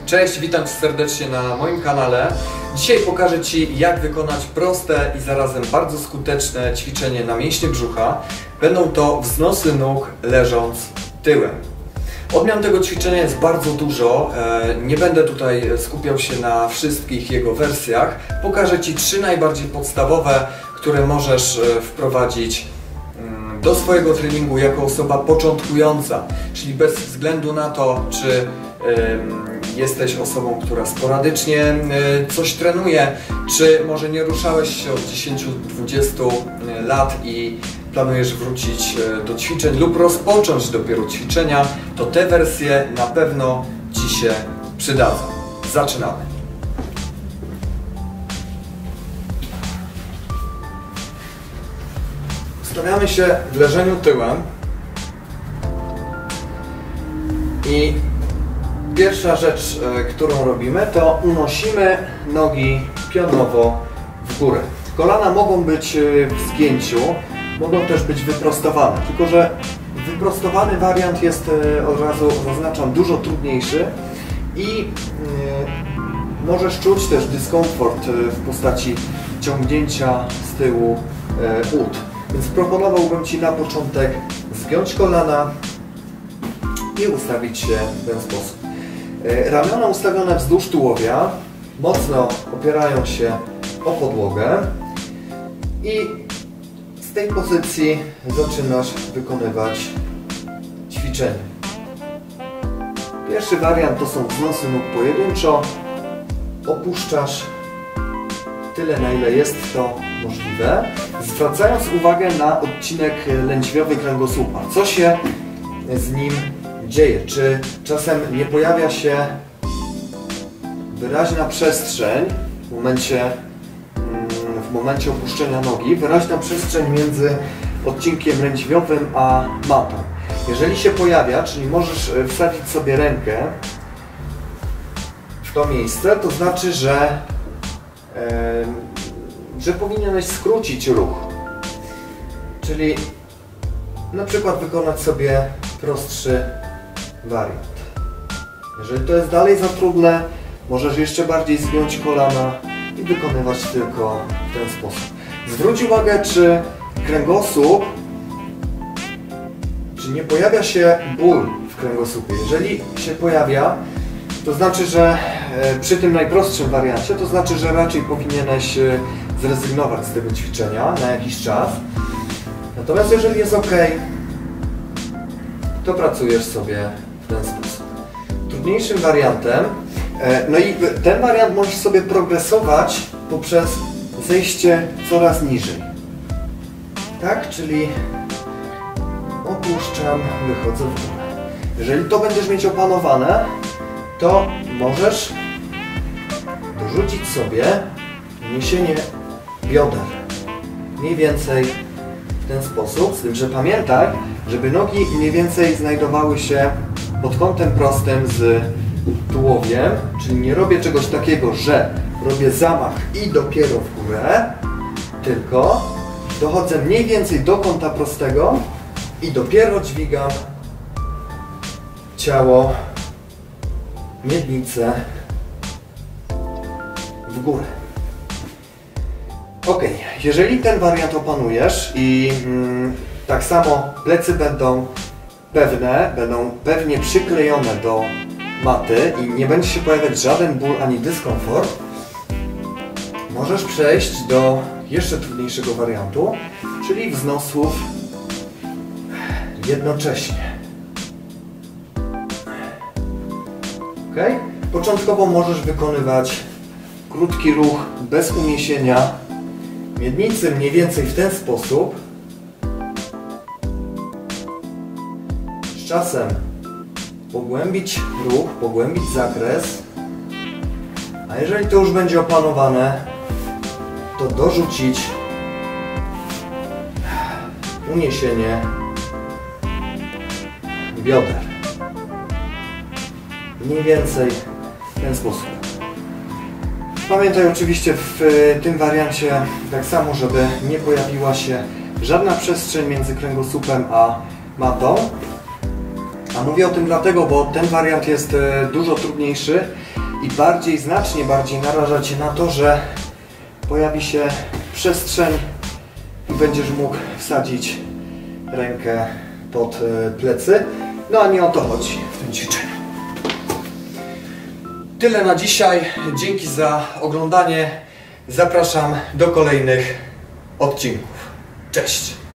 Cześć, witam Cię serdecznie na moim kanale. Dzisiaj pokażę Ci, jak wykonać proste i zarazem bardzo skuteczne ćwiczenie na mięśnie brzucha. Będą to wznosy nóg leżąc tyłem. Odmian tego ćwiczenia jest bardzo dużo. Nie będę tutaj skupiał się na wszystkich jego wersjach. Pokażę Ci 3 najbardziej podstawowe, które możesz wprowadzić do swojego treningu jako osoba początkująca, czyli bez względu na to, czy jesteś osobą, która sporadycznie coś trenuje, czy może nie ruszałeś się od 10-20 lat i planujesz wrócić do ćwiczeń lub rozpocząć dopiero ćwiczenia, to te wersje na pewno Ci się przydadzą. Zaczynamy! Stawiamy się w leżeniu tyłem i pierwsza rzecz, którą robimy, to unosimy nogi pionowo w górę. Kolana mogą być w zgięciu, mogą też być wyprostowane, tylko że wyprostowany wariant jest, od razu zaznaczam, dużo trudniejszy i możesz czuć też dyskomfort w postaci ciągnięcia z tyłu ud. Więc proponowałbym Ci na początek zgiąć kolana i ustawić się w ten sposób. Ramiona ustawione wzdłuż tułowia, mocno opierają się o podłogę i z tej pozycji zaczynasz wykonywać ćwiczenie. Pierwszy wariant to są wznosy nóg pojedynczo. Opuszczasz tyle, na ile jest to możliwe, zwracając uwagę na odcinek lędźwiowy kręgosłupa. Co się z nim dzieje? Czy czasem nie pojawia się wyraźna przestrzeń w momencie opuszczenia nogi, wyraźna przestrzeń między odcinkiem lędźwiowym a matą? Jeżeli się pojawia, czyli możesz wsadzić sobie rękę w to miejsce, to znaczy, że powinieneś skrócić ruch. Czyli na przykład wykonać sobie prostszy wariant. Jeżeli to jest dalej za trudne, możesz jeszcze bardziej zgiąć kolana i wykonywać tylko w ten sposób. Zwróć uwagę, czy kręgosłup, czy nie pojawia się ból w kręgosłupie. Jeżeli się pojawia, to znaczy, że przy tym najprostszym wariancie, to znaczy, że raczej powinieneś zrezygnować z tego ćwiczenia na jakiś czas. Natomiast jeżeli jest ok, to pracujesz sobie w ten sposób. Trudniejszym wariantem, no i ten wariant możesz sobie progresować poprzez zejście coraz niżej. Tak? Czyli opuszczam, wychodzę w górę. Jeżeli to będziesz mieć opanowane, to możesz dorzucić sobie niesienie bioder. Mniej więcej w ten sposób, z tym, że pamiętaj, żeby nogi mniej więcej znajdowały się pod kątem prostym z tułowiem, czyli nie robię czegoś takiego, że robię zamach i dopiero w górę, tylko dochodzę mniej więcej do kąta prostego i dopiero dźwigam ciało, miednicę w górę. Ok, jeżeli ten wariant opanujesz i tak samo plecy będą pewnie przyklejone do maty i nie będzie się pojawiać żaden ból ani dyskomfort, możesz przejść do jeszcze trudniejszego wariantu, czyli wznosów jednocześnie. Ok? Początkowo możesz wykonywać krótki ruch bez uniesienia miednicy, mniej więcej w ten sposób. Z czasem pogłębić ruch, pogłębić zakres, a jeżeli to już będzie opanowane, to dorzucić uniesienie bioder. Mniej więcej w ten sposób. Pamiętaj oczywiście w tym wariancie tak samo, żeby nie pojawiła się żadna przestrzeń między kręgosłupem a matą. A mówię o tym dlatego, bo ten wariant jest dużo trudniejszy i znacznie bardziej naraża Cię na to, że pojawi się przestrzeń i będziesz mógł wsadzić rękę pod plecy. No a nie o to chodzi w tym ćwiczeniu. Tyle na dzisiaj. Dzięki za oglądanie. Zapraszam do kolejnych odcinków. Cześć!